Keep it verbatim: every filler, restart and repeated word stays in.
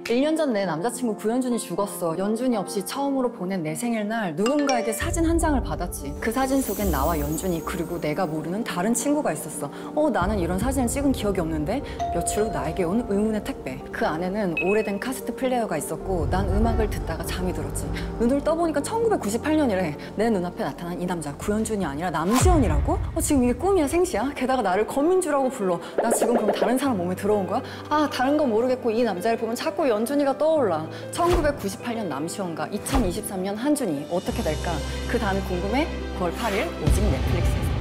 일 년 전 내 남자친구 구연준이 죽었어. 연준이 없이 처음으로 보낸 내 생일날 누군가에게 사진 한 장을 받았지. 그 사진 속엔 나와 연준이 그리고 내가 모르는 다른 친구가 있었어. 어 나는 이런 사진을 찍은 기억이 없는데? 며칠 후 나에게 온 의문의 택배. 그 안에는 오래된 카세트 플레이어가 있었고 난 음악을 듣다가 잠이 들었지. 눈을 떠보니까 천구백구십팔 년이래. 내 눈앞에 나타난 이 남자 구연준이 아니라 남지현이라고? 어 지금 이게 꿈이야 생시야? 게다가 나를 거민주라고 불러. 나 지금 그럼 다른 사람 몸에 들어온 거야? 아 다른 건 모르겠고 이 남자를 보면 자꾸 연준이가 떠올라. 천구백구십팔 년 남시원과 이천이십삼 년 한준이 어떻게 될까? 그 다음이 궁금해? 구월 팔일 오직 넷플릭스에서.